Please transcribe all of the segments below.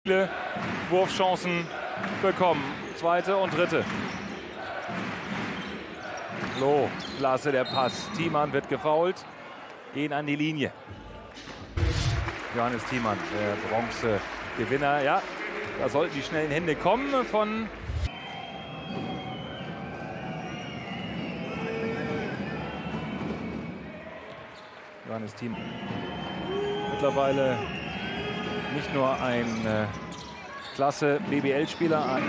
Wurfchancen bekommen. Zweite und dritte. Loh, klasse der Pass. Thiemann wird gefoult. Gehen an die Linie. Johannes Thiemann, der Bronzegewinner. Ja, da sollten die schnellen Hände kommen von Johannes Thiemann. Mittlerweile nicht nur ein klasse BBL-Spieler.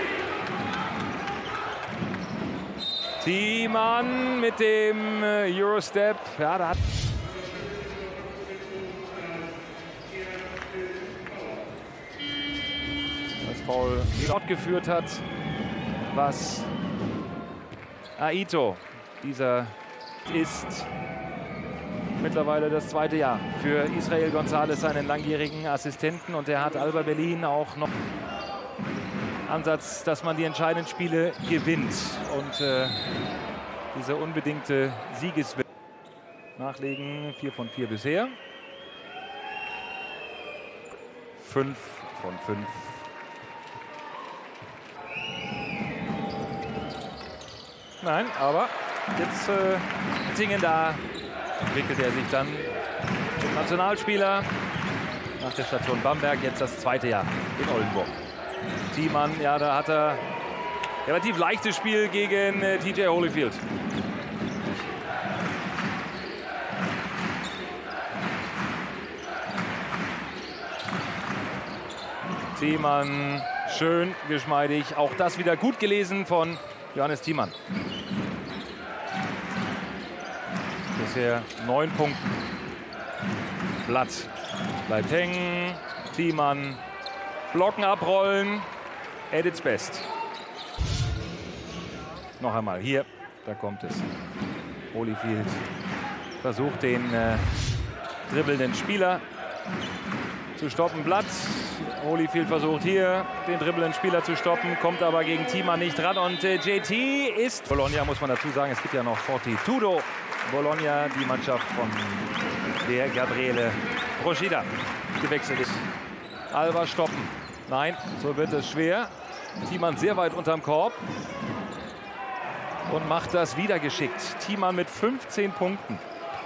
Thiemann mit dem Eurostep. Ja, da hat das Foul fortgeführt hat, was Aito, dieser ist mittlerweile das zweite Jahr für Israel González, seinen langjährigen Assistenten, und er hat Alba Berlin auch noch Ansatz, dass man die entscheidenden Spiele gewinnt und diese unbedingte Siegeswille nachlegen. 4 von 4 bisher. 5 von 5. Nein, aber jetzt Singen, da entwickelt er sich dann zum Nationalspieler nach der Station Bamberg, jetzt das zweite Jahr in Oldenburg. Thiemann, ja, da hat er relativ leichtes Spiel gegen TJ Holyfield. Thiemann, schön geschmeidig. Auch das wieder gut gelesen von Johannes Thiemann. Bisher 9 Punkte. Blatt bleibt hängen. Thiemann, Blocken abrollen. At its best. Noch einmal hier, da kommt es. Holyfield versucht den dribbelnden Spieler zu stoppen. Blatt. Holyfield versucht hier den dribbelnden Spieler zu stoppen, kommt aber gegen Thiemann nicht ran. Und JT ist Bologna, muss man dazu sagen. Es gibt ja noch Fortitudo Bologna, die Mannschaft von der Gabriele Procida gewechselt ist. Alba stoppen. Nein, so wird es schwer. Thiemann sehr weit unterm Korb und macht das wieder geschickt. Thiemann mit 15 Punkten.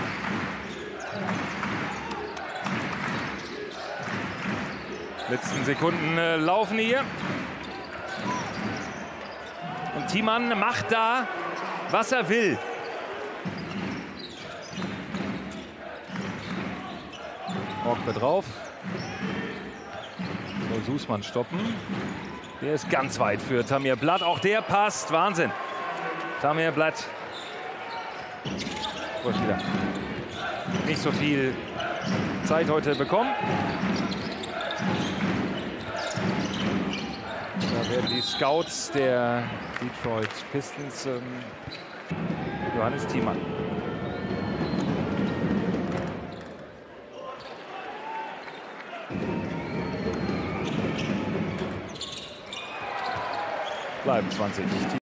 Letzten Sekunden laufen hier. Und Thiemann macht da, was er will. Orkbe drauf. Soll Sußmann stoppen. Der ist ganz weit für Tamir Blatt. Auch der passt. Wahnsinn. Tamir Blatt. Wieder nicht so viel Zeit heute bekommen. Da werden die Scouts der Detroit Pistons Johannes Thiemann. Bleiben 20.